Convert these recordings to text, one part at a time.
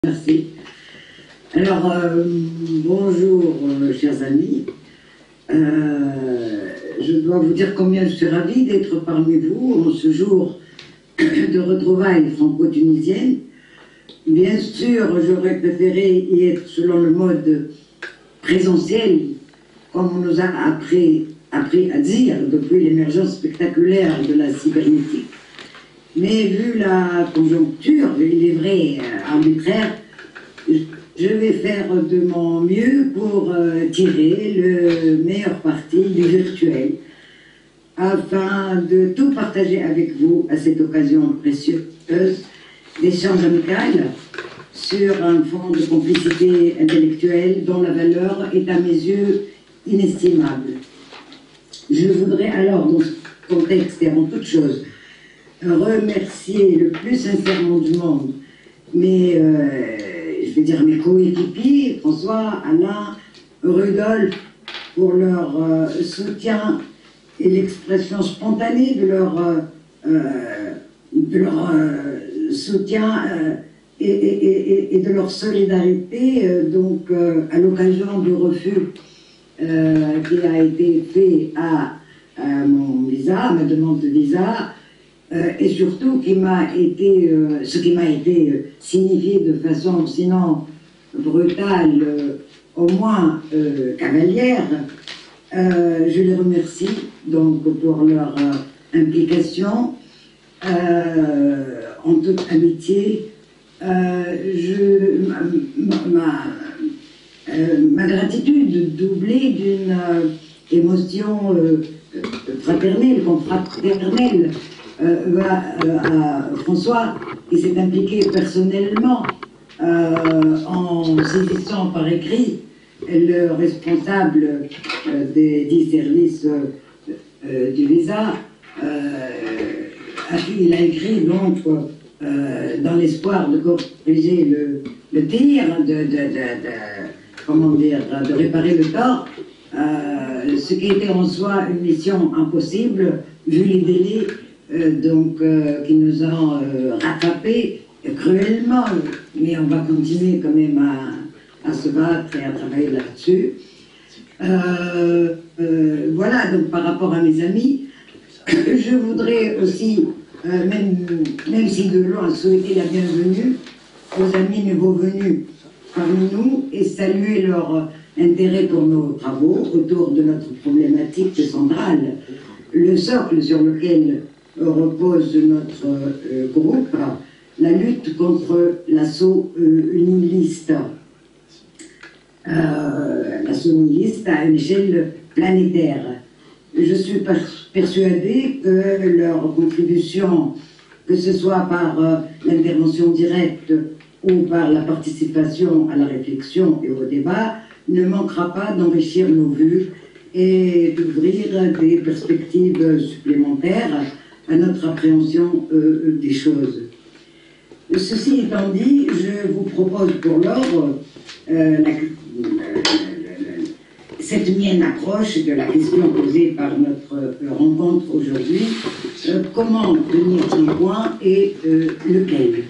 Merci. Alors, bonjour, chers amis. Je dois vous dire combien je suis ravie d'être parmi vous en ce jour de retrouvailles franco-tunisiennes. Bien sûr, j'aurais préféré y être selon le mode présentiel, comme on nous a appris à dire depuis l'émergence spectaculaire de la cybernétique. Mais vu la conjoncture, il est vrai, arbitraire, je vais faire de mon mieux pour tirer le meilleur parti du virtuel, afin de tout partager avec vous à cette occasion précieuse d'échanges amicaux sur un fond de complicité intellectuelle dont la valeur est à mes yeux inestimable. Je voudrais alors, dans ce contexte et avant toute chose, remercier le plus sincèrement du monde, mais je vais dire mes coéquipiers, François, Alain, Rudolf, pour leur soutien et l'expression spontanée de leur soutien et de leur solidarité, donc à l'occasion du refus qui a été fait à mon visa, à ma demande de visa, et surtout ce qui m'a été signifié de façon sinon brutale, au moins cavalière. Je les remercie donc pour leur implication en toute amitié. Ma gratitude doublée d'une émotion fraternelle, confraternelle, à François, qui s'est impliqué personnellement en saisissant par écrit le responsable des 10 services du visa, à qui il a écrit donc dans l'espoir de corriger le tir, de réparer le tort, ce qui était en soi une mission impossible vu les délais qui nous ont rattrapés cruellement, mais on va continuer quand même à se battre et à travailler là-dessus. Voilà, donc par rapport à mes amis, je voudrais aussi, même si de loin, souhaiter la bienvenue aux amis nouveaux venus parmi nous et saluer leur intérêt pour nos travaux autour de notre problématique centrale, le socle sur lequel repose notre groupe, la lutte contre l'assaut unioniste. L'assaut unioniste à une échelle planétaire. Je suis persuadée que leur contribution, que ce soit par l'intervention directe ou par la participation à la réflexion et au débat, ne manquera pas d'enrichir nos vues et d'ouvrir des perspectives supplémentaires à notre appréhension des choses. Ceci étant dit, je vous propose pour l'ordre cette mienne approche de la question posée par notre rencontre aujourd'hui, comment tenir son point et lequel.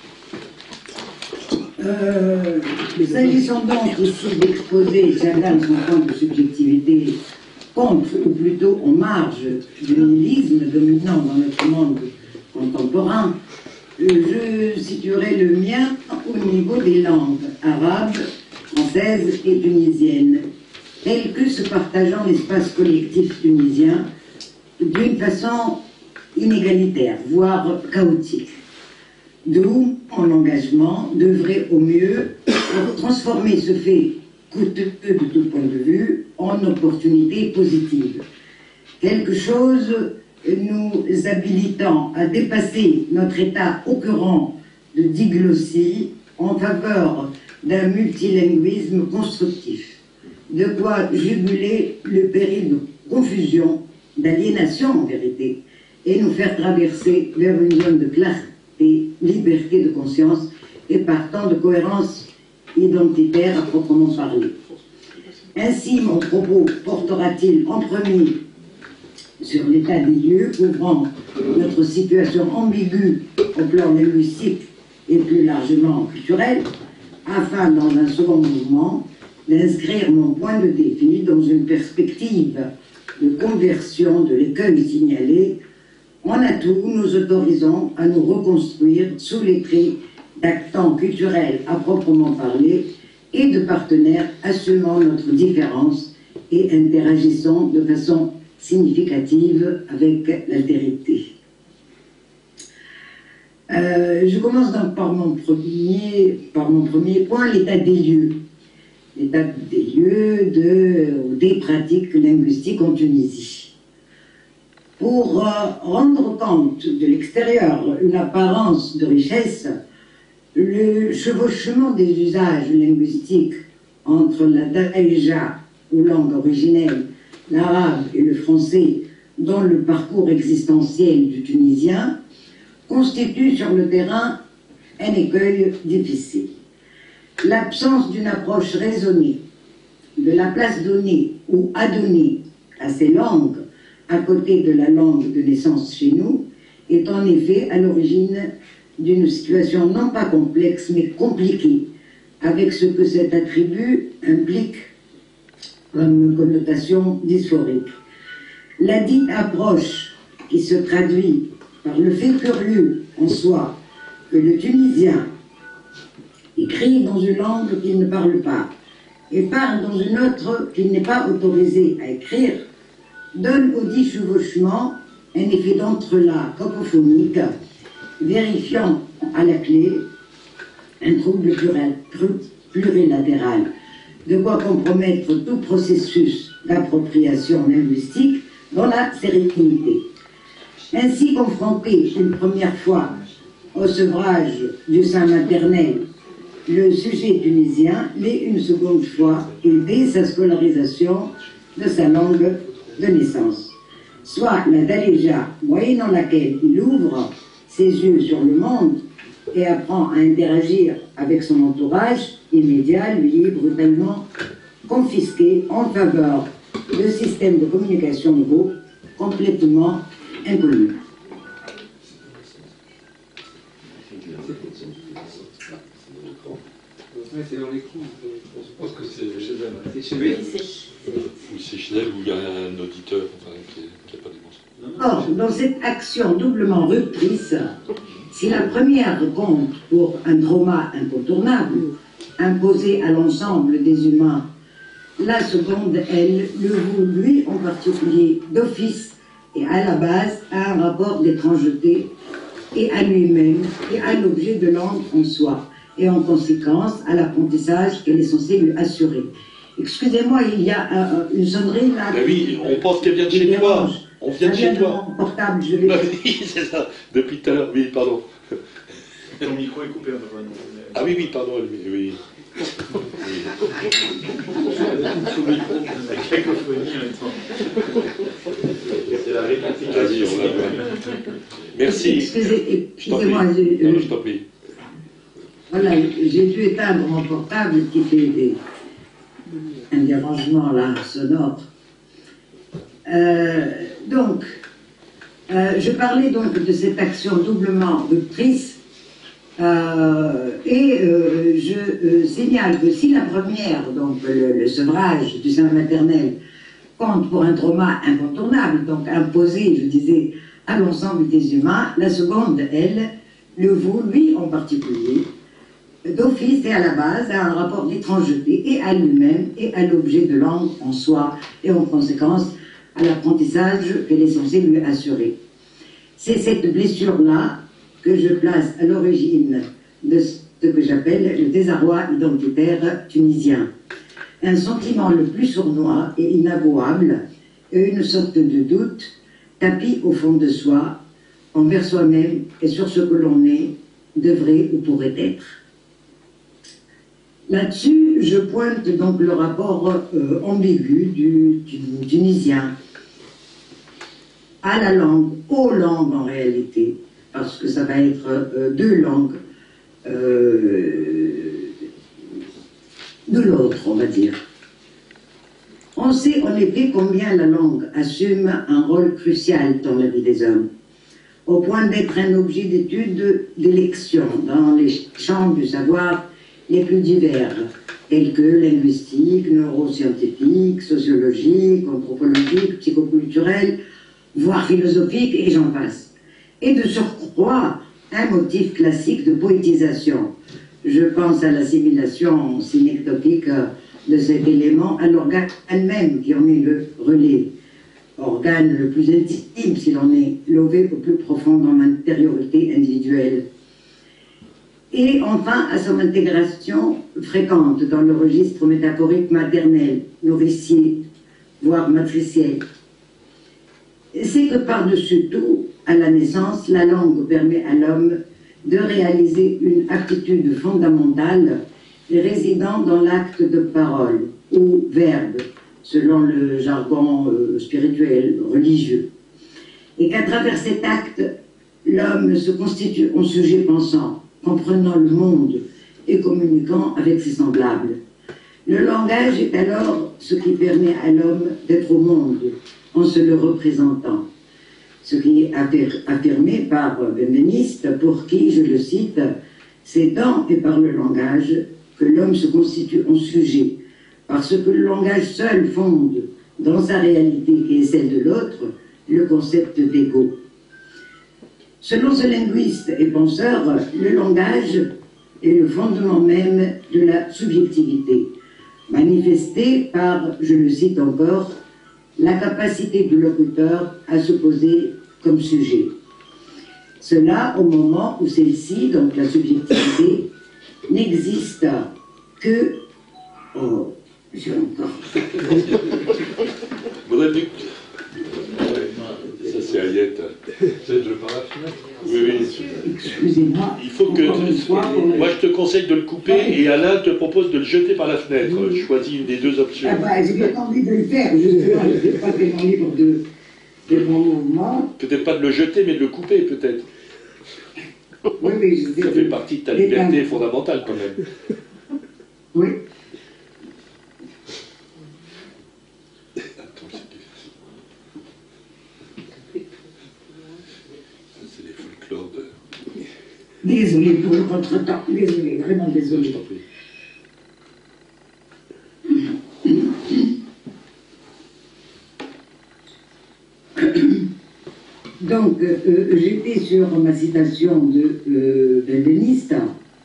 S'agissant donc ici d'exposer chacun son point de subjectivité contre, ou plutôt en marge du nihilisme dominant dans notre monde contemporain, je situerai le mien au niveau des langues arabes, françaises et tunisiennes, telles que se partageant l'espace collectif tunisien d'une façon inégalitaire, voire chaotique. D'où mon engagement d'œuvrer au mieux pour transformer ce fait coûteux de tout point de vue en opportunité positive. Quelque chose nous habilitant à dépasser notre état occurrent de diglossie en faveur d'un multilinguisme constructif. De quoi juguler le péril de confusion, d'aliénation en vérité, et nous faire traverser vers une zone de clarté, liberté de conscience et partant de cohérence identitaire à proprement parler. Ainsi, mon propos portera-t-il en premier sur l'état des lieux couvrant notre situation ambiguë au plan linguistique et plus largement culturel, afin, dans un second mouvement, d'inscrire mon point de défi dans une perspective de conversion de l'écueil signalé. En atout, nous autorisons à nous reconstruire sous les traits d'actants culturels à proprement parler et de partenaires assumant notre différence et interagissant de façon significative avec l'altérité. Je commence donc par mon premier point, l'état des lieux. L'état des lieux des pratiques linguistiques en Tunisie. Pour rendre compte de l'extérieur une apparence de richesse, le chevauchement des usages linguistiques entre la darija, ou langue originelle, l'arabe et le français, dans le parcours existentiel du Tunisien, constitue sur le terrain un écueil difficile. L'absence d'une approche raisonnée de la place donnée ou à donner à ces langues à côté de la langue de naissance chez nous est en effet à l'origine d'une situation non pas complexe mais compliquée, avec ce que cet attribut implique comme connotation dysphorique. La dite approche, qui se traduit par le fait curieux en soi que le Tunisien écrit dans une langue qu'il ne parle pas et parle dans une autre qu'il n'est pas autorisé à écrire, donne au dit chevauchement un effet d'entrelac cacophonique, vérifiant à la clé un trouble plurilatéral, de quoi compromettre tout processus d'appropriation linguistique dans la sérénité. Ainsi confronté une première fois au sevrage du sein maternel, le sujet tunisien l'est une seconde fois dès sa scolarisation de sa langue de naissance, soit la darija, moyennant laquelle il ouvre ses yeux sur le monde et apprend à interagir avec son entourage immédiat, lui est brutalement confisqué en faveur de systèmes de communication nouveaux complètement inconnus. C'est dans les coups. Je pense que c'est chez elle. C'est chez lui. Ou c'est chez elle, ou il y a un auditeur qui n'a pas démontré. Or, dans cette action doublement ruptrice, si la première compte pour un trauma incontournable, imposé à l'ensemble des humains, la seconde, elle, le vaut lui en particulier d'office et à la base à un rapport d'étrangeté et à lui-même et à l'objet de langue en soi, et en conséquence à l'apprentissage qu'elle est censée lui assurer. Excusez-moi, il y a une sonnerie là. Ben oui, on pense qu'elle vient de chez toi. On vient de chez toi. Mon portable, je vais. Oui, c'est ça. Depuis tout à l'heure. Oui, pardon. Ton micro est coupé. Ah oui, oui, pardon. Oui. La cacophonie en même temps. C'est la réplication. Merci. Excusez-moi. Non, je t'en prie. Voilà, j'ai dû éteindre mon portable qui fait un dérangement là, sonore. Je parlais donc de cette action doublement ruptrice je signale que si la première, donc le sevrage du sein maternel, compte pour un trauma incontournable, donc imposé, je disais, à l'ensemble des humains, la seconde, elle, le vaut, lui en particulier, d'office et à la base à un rapport d'étrangeté et à lui-même et à l'objet de langue en soi et en conséquence à l'apprentissage qu'elle est censée lui assurer. C'est cette blessure-là que je place à l'origine de ce que j'appelle le désarroi identitaire tunisien. Un sentiment le plus sournois et inavouable et une sorte de doute tapis au fond de soi envers soi-même et sur ce que l'on est, devrait ou pourrait être. Là-dessus, je pointe donc le rapport ambigu du Tunisien à la langue, aux langues en réalité, parce que ça va être deux langues de l'autre, on va dire. On sait en effet combien la langue assume un rôle crucial dans la vie des hommes, au point d'être un objet d'étude, d'élection dans les champs du savoir les plus divers, tels que linguistique, neuroscientifique, sociologique, anthropologique, psychoculturel, voire philosophique, et j'en passe. Et de surcroît, un motif classique de poétisation. Je pense à l'assimilation synecdotique de cet élément à l'organe même qui en est le relais. Organe le plus intime s'il en est lové au plus profond dans l'intériorité individuelle. Et enfin à son intégration fréquente dans le registre métaphorique maternel, nourricier, voire matriciel. C'est que par-dessus tout, à la naissance, la langue permet à l'homme de réaliser une aptitude fondamentale résidant dans l'acte de parole ou verbe, selon le jargon spirituel, religieux. Et qu'à travers cet acte, l'homme se constitue en sujet pensant, comprenant le monde et communiquant avec ses semblables. Le langage est alors ce qui permet à l'homme d'être au monde en se le représentant. Ce qui est affirmé par Benveniste, pour qui, je le cite, c'est dans et par le langage que l'homme se constitue en sujet, parce que le langage seul fonde, dans sa réalité qui est celle de l'autre, le concept d'ego. Selon ce linguiste et penseur, le langage est le fondement même de la subjectivité, manifesté par, je le cite encore, la capacité du locuteur à se poser comme sujet. Cela au moment où celle-ci, donc la subjectivité, n'existe que... Oh, j'ai encore... Baudouin, ça c'est Hayette. C'est de par la fenêtre. Oui, oui. Excusez-moi. Il faut que... Moi je te conseille de le couper et Alain te propose de le jeter par la fenêtre. Choisis une des deux options. Ah bah, j'ai bien envie de le faire, justement, je ne suis pas tellement libre de mon mouvement. Peut-être pas de le jeter, mais de le couper, peut-être. Oui, mais je sais. Ça fait partie de ta liberté fondamentale, quand même. Oui. Attends, c'est les folklores de... Désolé pour le contretemps, désolé, vraiment désolé. Je t'en prie. Donc, j'étais sur ma citation de Benveniste.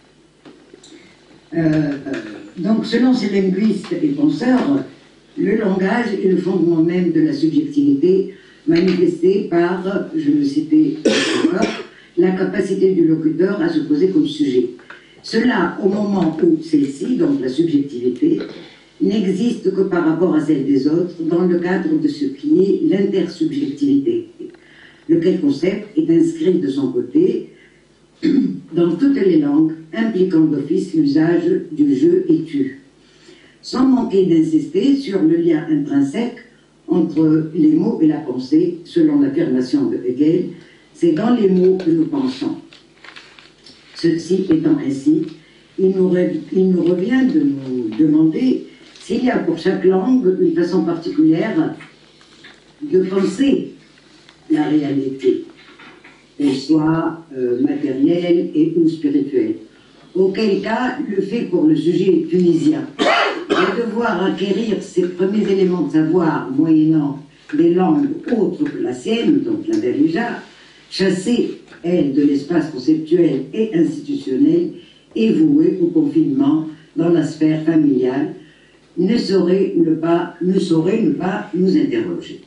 Donc, selon ces linguistes et penseurs, le langage est le fondement même de la subjectivité, manifestée par, je le citais encore, la capacité du locuteur à se poser comme sujet. Cela au moment où celle-ci, donc la subjectivité, n'existe que par rapport à celle des autres dans le cadre de ce qui est l'intersubjectivité, lequel concept est inscrit de son côté dans toutes les langues impliquant d'office l'usage du je et tu, sans manquer d'insister sur le lien intrinsèque entre les mots et la pensée, selon l'affirmation de Hegel, c'est dans les mots que nous pensons. Ceci étant ainsi, il nous revient de nous demander s'il y a pour chaque langue une façon particulière de penser la réalité, qu'elle soit matérielle et ou spirituelle. Auquel cas, le fait pour le sujet tunisien de devoir acquérir ses premiers éléments de savoir moyennant des langues autres que la sienne, donc la Darija, chassée, elle, de l'espace conceptuel et institutionnel, et vouée au confinement dans la sphère familiale, ne saurait ne pas nous interroger.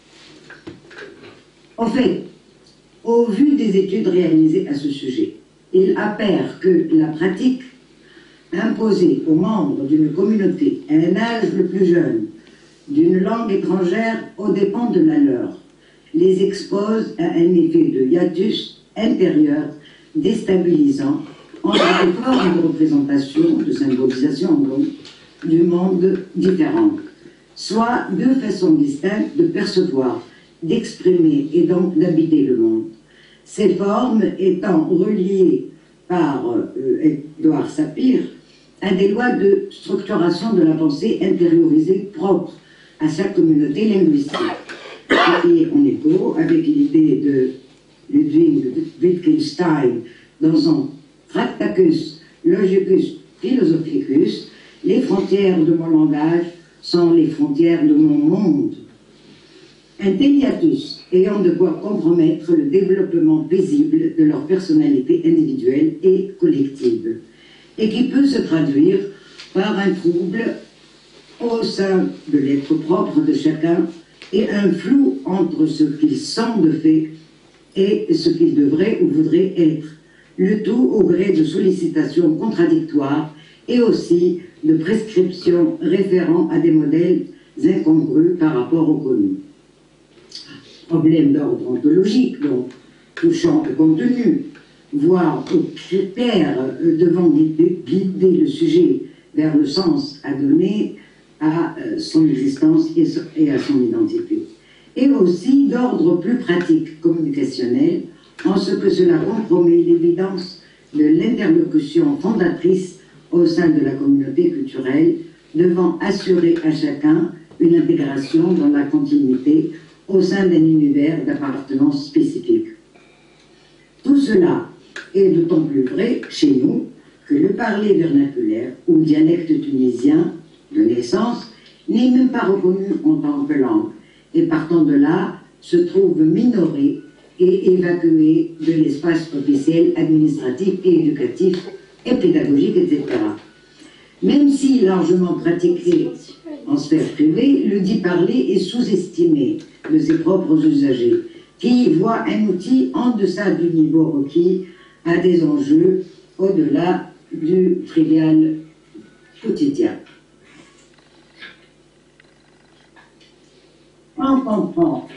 En fait, au vu des études réalisées à ce sujet, il apparaît que la pratique imposée aux membres d'une communauté à un âge le plus jeune d'une langue étrangère aux dépens de la leur les expose à un effet de hiatus intérieur déstabilisant entre des formes de représentation, de symbolisation donc, du monde différentes, soit deux façons distinctes de percevoir, d'exprimer et donc d'habiter le monde. Ces formes étant reliées par Édouard Sapir à des lois de structuration de la pensée intériorisée propre à chaque communauté linguistique, qui est en écho avec l'idée de Ludwig Wittgenstein dans son Tractatus Logicus philosophicus, les frontières de mon langage sont les frontières de mon monde. Un hiatus ayant de quoi compromettre le développement paisible de leur personnalité individuelle et collective, et qui peut se traduire par un trouble au sein de l'être propre de chacun et un flou entre ce qu'il sent de fait et ce qu'il devrait ou voudrait être, le tout au gré de sollicitations contradictoires et aussi de prescriptions référant à des modèles incongrus par rapport au connu. Problème d'ordre ontologique, donc, touchant au contenu, voire aux critères devant guider le sujet vers le sens à donner à son existence et à son identité. Et aussi d'ordre plus pratique, communicationnel, en ce que cela compromet l'évidence de l'interlocution fondatrice au sein de la communauté culturelle, devant assurer à chacun une intégration dans la continuité au sein d'un univers d'appartenance spécifique. Tout cela est d'autant plus vrai chez nous que le parler vernaculaire ou dialecte tunisien de naissance n'est même pas reconnu en tant que langue et partant de là se trouve minoré et évacué de l'espace officiel, administratif et éducatif et pédagogique, etc. Même si largement pratiqué en sphère privée, le dit parler est sous-estimé de ses propres usagers, qui voient un outil en deçà du niveau requis à des enjeux au-delà du trivial quotidien. On comprend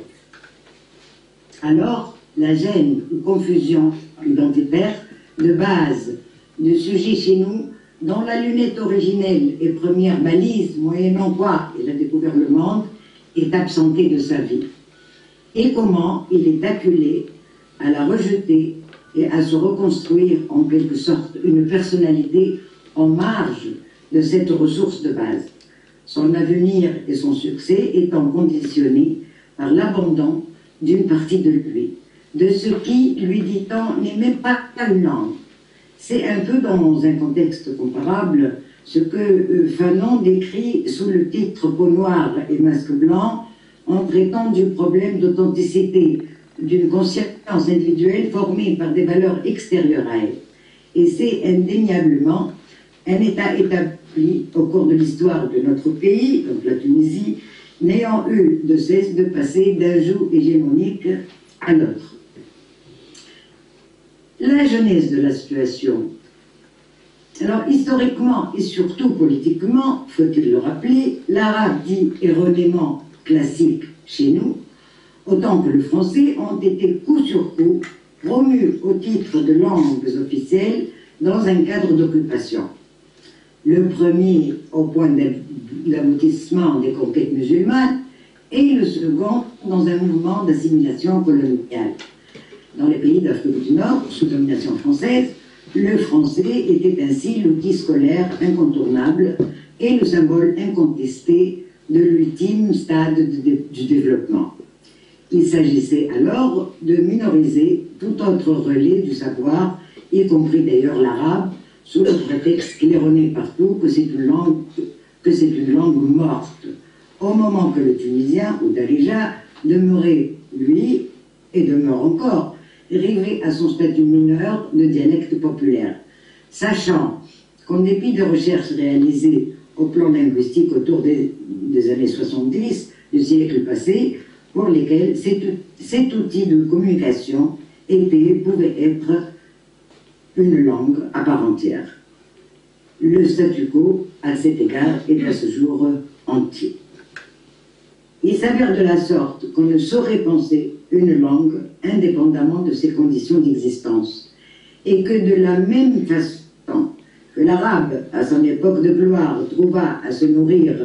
alors la gêne ou confusion identitaire de base de sujets chez nous dont la lunette originelle et première balise, moyennant quoi il a découvert le monde, est absentée de sa vie. Et comment il est acculé à la rejeter et à se reconstruire en quelque sorte une personnalité en marge de cette ressource de base. Son avenir et son succès étant conditionnés par l'abandon d'une partie de lui, de ce qui, lui dit-on, n'est même pas une langue. C'est un peu dans un contexte comparable ce que Fanon décrit sous le titre Peau noire et masque blanc en traitant du problème d'authenticité d'une conscience individuelle formée par des valeurs extérieures à elle. Et c'est indéniablement un état établi au cours de l'histoire de notre pays, donc la Tunisie, n'ayant eu de cesse de passer d'un joug hégémonique à l'autre. La genèse de la situation. Alors, historiquement et surtout politiquement, faut-il le rappeler, l'arabe dit erronément classique chez nous, autant que le français, ont été coup sur coup promus au titre de langues officielles dans un cadre d'occupation. Le premier au point d'aboutissement des conquêtes musulmanes et le second dans un mouvement d'assimilation coloniale. Dans les pays d'Afrique du Nord, sous domination française, le français était ainsi l'outil scolaire incontournable et le symbole incontesté de l'ultime stade du développement. Il s'agissait alors de minoriser tout autre relais du savoir, y compris d'ailleurs l'arabe, sous le prétexte qu'il erronait partout que c'est une langue morte, au moment que le tunisien, ou Darija, demeurait, lui, et demeure encore, rivé à son statut mineur de dialecte populaire, sachant qu'en dépit de recherches réalisées au plan linguistique autour des années 70 du siècle passé, pour lesquelles cet outil de communication pouvait être une langue à part entière. Le statu quo, à cet égard, est à ce jour entier. Il s'avère de la sorte qu'on ne saurait penser une langue indépendamment de ses conditions d'existence, et que de la même façon que l'arabe, à son époque de gloire, trouva à se nourrir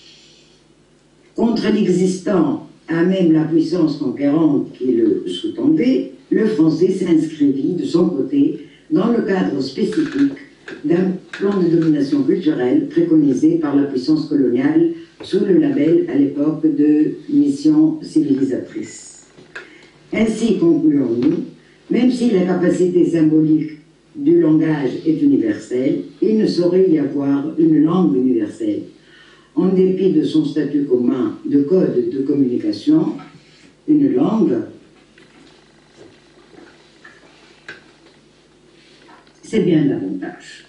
contre l'existant, à même la puissance conquérante qui le sous-tendait, le français s'inscrivit de son côté dans le cadre spécifique d'un plan de domination culturelle préconisé par la puissance coloniale sous le label à l'époque de mission civilisatrice. Ainsi concluons-nous, même si la capacité symbolique du langage est universel, il ne saurait y avoir une langue universelle. En dépit de son statut commun de code de communication, une langue, c'est bien davantage.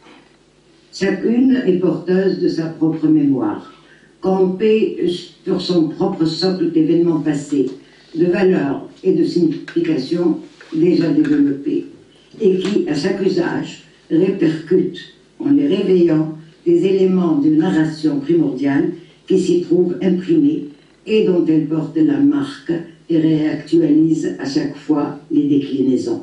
Chacune est porteuse de sa propre mémoire, campée sur son propre socle d'événements passés, de valeurs et de significations déjà développées, et qui, à chaque usage, répercute, en les réveillant, des éléments d'une narration primordiale qui s'y trouvent imprimés et dont elle porte la marque et réactualise à chaque fois les déclinaisons.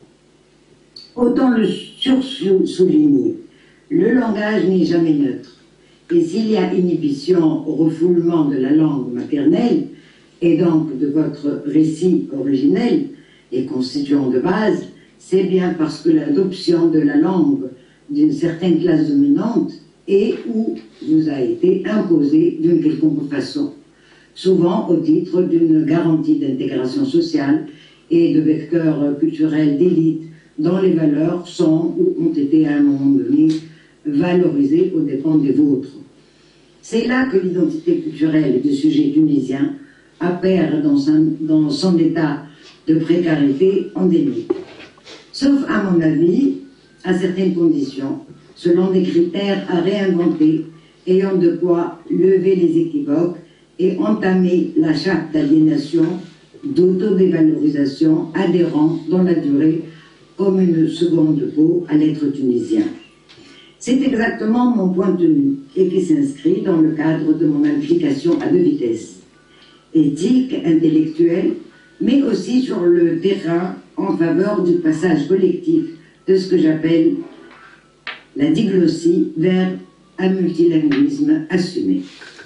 Autant le sursouligner, le langage n'est jamais neutre, et s'il y a inhibition au refoulement de la langue maternelle, et donc de votre récit originel et constituant de base, c'est bien parce que l'adoption de la langue d'une certaine classe dominante est ou vous a été imposée d'une quelconque façon, souvent au titre d'une garantie d'intégration sociale et de vecteur culturel d'élite dont les valeurs sont ou ont été à un moment donné valorisées aux dépens des vôtres. C'est là que l'identité culturelle du sujet tunisien apparaît dans son état de précarité endémique. Sauf, à mon avis, à certaines conditions, selon des critères à réinventer, ayant de quoi lever les équivoques et entamer la charte d'aliénation, d'autodévalorisation adhérant dans la durée comme une seconde peau à l'être tunisien. C'est exactement mon point de vue et qui s'inscrit dans le cadre de mon implication à deux vitesses, éthique, intellectuelle, mais aussi sur le terrain en faveur du passage collectif de ce que j'appelle la diglossie vers un multilinguisme assumé.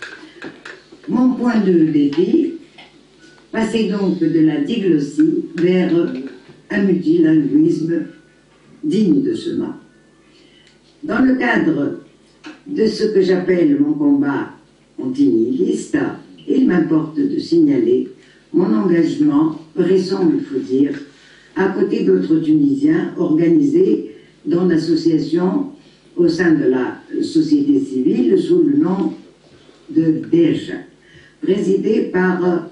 Mon point de défi, passer donc de la diglossie vers un multilinguisme digne de ce nom. Dans le cadre de ce que j'appelle mon combat antinihiliste, il m'importe de signaler mon engagement récent, il faut dire, à côté d'autres Tunisiens organisés dans l'association au sein de la société civile sous le nom de DERJ, présidée par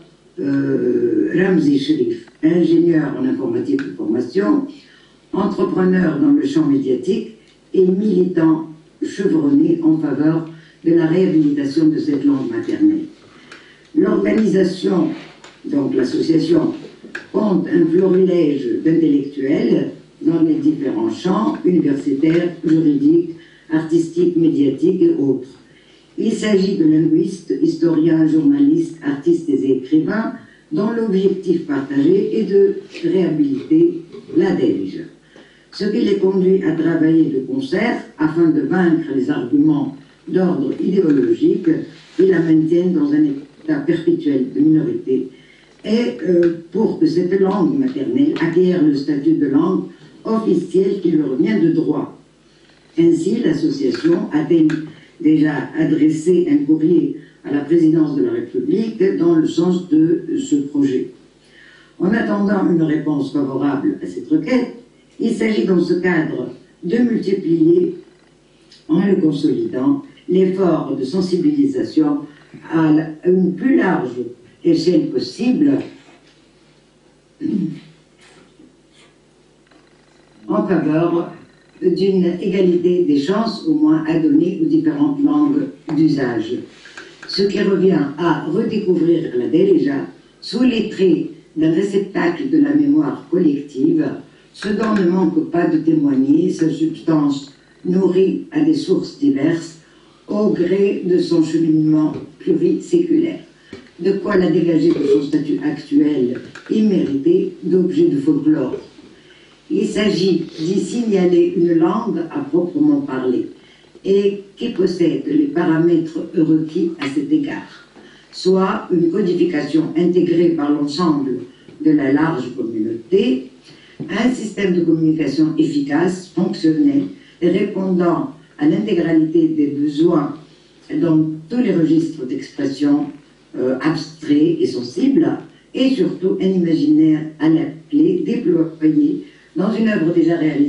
Ramzi Sherif, ingénieur en informatique de formation, entrepreneur dans le champ médiatique et militant chevronné en faveur de la réhabilitation de cette langue maternelle. L'organisation, donc l'association, compte un florilège d'intellectuels dans les différents champs universitaires, juridiques, artistiques, médiatiques et autres. Il s'agit de linguistes, historiens, journalistes, artistes et écrivains dont l'objectif partagé est de réhabiliter la DELJ. Ce qui les conduit à travailler de concert afin de vaincre les arguments d'ordre idéologique qui la maintiennent dans un état perpétuel de minorité et pour que cette langue maternelle acquiert le statut de langue officielle qui lui revient de droit. Ainsi, l'association a-t-elle déjà adressé un courrier à la présidence de la République dans le sens de ce projet. En attendant une réponse favorable à cette requête, il s'agit dans ce cadre de multiplier, en le consolidant, l'effort de sensibilisation à une plus large échelle possible en faveur d'une égalité des chances au moins à donner aux différentes langues d'usage. Ce qui revient à redécouvrir la DELJ sous les traits d'un réceptacle de la mémoire collective, ce dont ne manque pas de témoigner sa substance nourrie à des sources diverses au gré de son cheminement pluriséculaire. De quoi la dégager de son statut actuel immérité d'objet de folklore. Il s'agit d'y signaler une langue à proprement parler et qui possède les paramètres requis à cet égard, soit une codification intégrée par l'ensemble de la large communauté, un système de communication efficace, fonctionnel et répondant à l'intégralité des besoins dans tous les registres d'expression abstraits et sensibles, et surtout un imaginaire à la clé déployé dans une œuvre déjà réalisée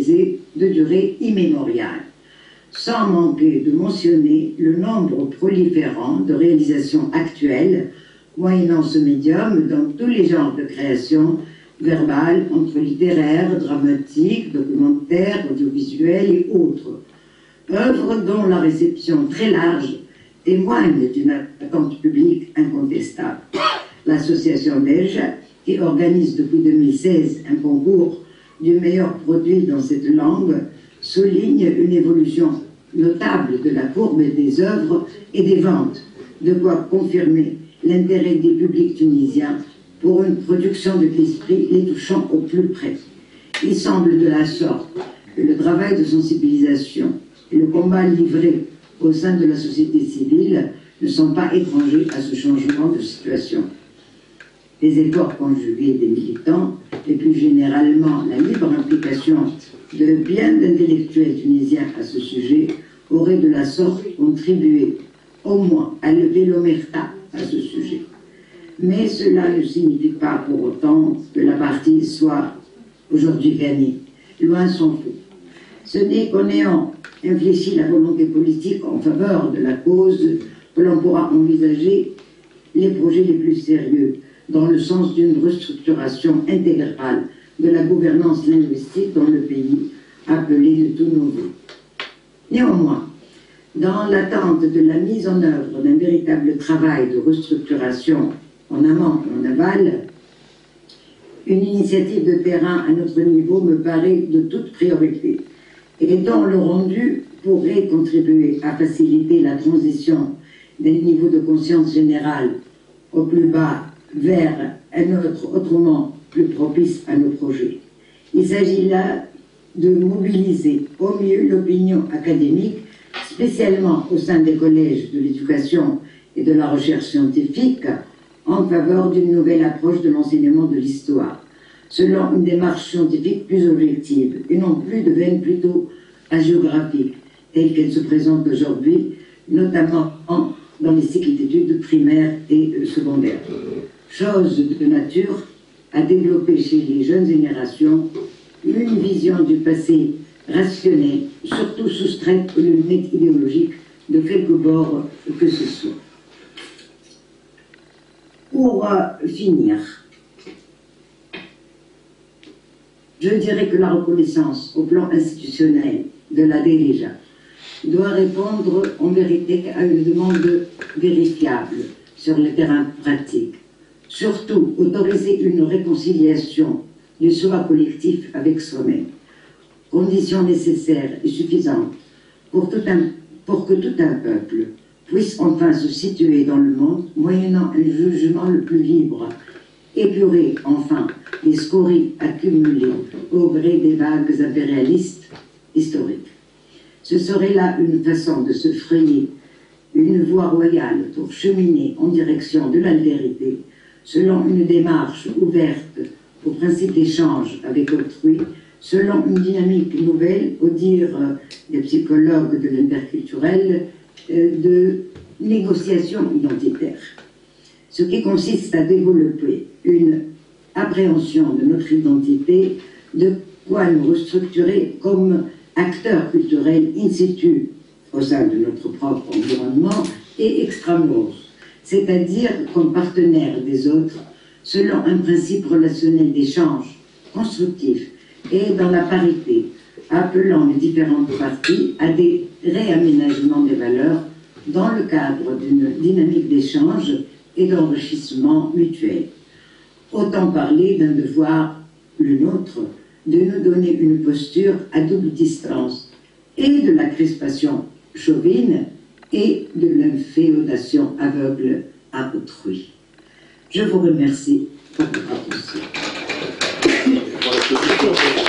de durée immémoriale, sans manquer de mentionner le nombre proliférant de réalisations actuelles, moyennant ce médium dans tous les genres de création verbale, entre littéraire, dramatique, documentaire, audiovisuel et autres. Œuvres dont la réception très large témoigne d'une attente publique incontestable. L'association belge, qui organise depuis 2016 un concours du meilleur produit dans cette langue, souligne une évolution notable de la courbe des œuvres et des ventes, de quoi confirmer l'intérêt des publics tunisiens pour une production de l'esprit les touchant au plus près. Il semble de la sorte que le travail de sensibilisation et le combat livré au sein de la société civile ne sont pas étrangers à ce changement de situation. Les efforts conjugués des militants et plus généralement la libre implication de bien d'intellectuels tunisiens à ce sujet auraient de la sorte contribué au moins à lever l'omerta à ce sujet. Mais cela ne signifie pas pour autant que la partie soit aujourd'hui gagnée. Loin s'en faut. Ce n'est qu'en ayant infléchi la volonté politique en faveur de la cause que l'on pourra envisager les projets les plus sérieux, dans le sens d'une restructuration intégrale de la gouvernance linguistique dans le pays, appelée de tout nouveau. Néanmoins, dans l'attente de la mise en œuvre d'un véritable travail de restructuration en amont et en aval, une initiative de terrain à notre niveau me paraît de toute priorité et dont le rendu pourrait contribuer à faciliter la transition d'un niveau de conscience générale au plus bas vers un autre autrement plus propice à nos projets. Il s'agit là de mobiliser au mieux l'opinion académique, spécialement au sein des collèges de l'éducation et de la recherche scientifique, en faveur d'une nouvelle approche de l'enseignement de l'histoire, selon une démarche scientifique plus objective, et non plus de veine plutôt hagiographique, telle qu'elle se présente aujourd'hui, notamment dans les cycles d'études primaires et secondaires. Chose de nature à développer chez les jeunes générations une vision du passé rationnelle, surtout soustraite aux lunettes idéologiques de quelque bord que ce soit. Pour finir, je dirais que la reconnaissance au plan institutionnel de la DELEJA doit répondre en vérité à une demande vérifiable sur le terrain pratique. Surtout, autoriser une réconciliation du soi collectif avec soi-même, condition nécessaire et suffisante pour que tout un peuple puisse enfin se situer dans le monde, moyennant un jugement le plus libre, épurer enfin les scories accumulées au gré des vagues impérialistes historiques. Ce serait là une façon de se frayer une voie royale pour cheminer en direction de l'altérité, selon une démarche ouverte au principe d'échange avec autrui, selon une dynamique nouvelle, au dire des psychologues de l'interculturel, de négociation identitaire. Ce qui consiste à développer une appréhension de notre identité, de quoi nous restructurer comme acteurs culturels in situ au sein de notre propre environnement et extramuros, c'est-à-dire comme partenaires des autres, selon un principe relationnel d'échange constructif et dans la parité, appelant les différentes parties à des réaménagements des valeurs dans le cadre d'une dynamique d'échange et d'enrichissement mutuel. Autant parler d'un devoir, le nôtre, de nous donner une posture à double distance et de la crispation chauvine et de l'inféodation aveugle à autrui. Je vous remercie pour votre attention.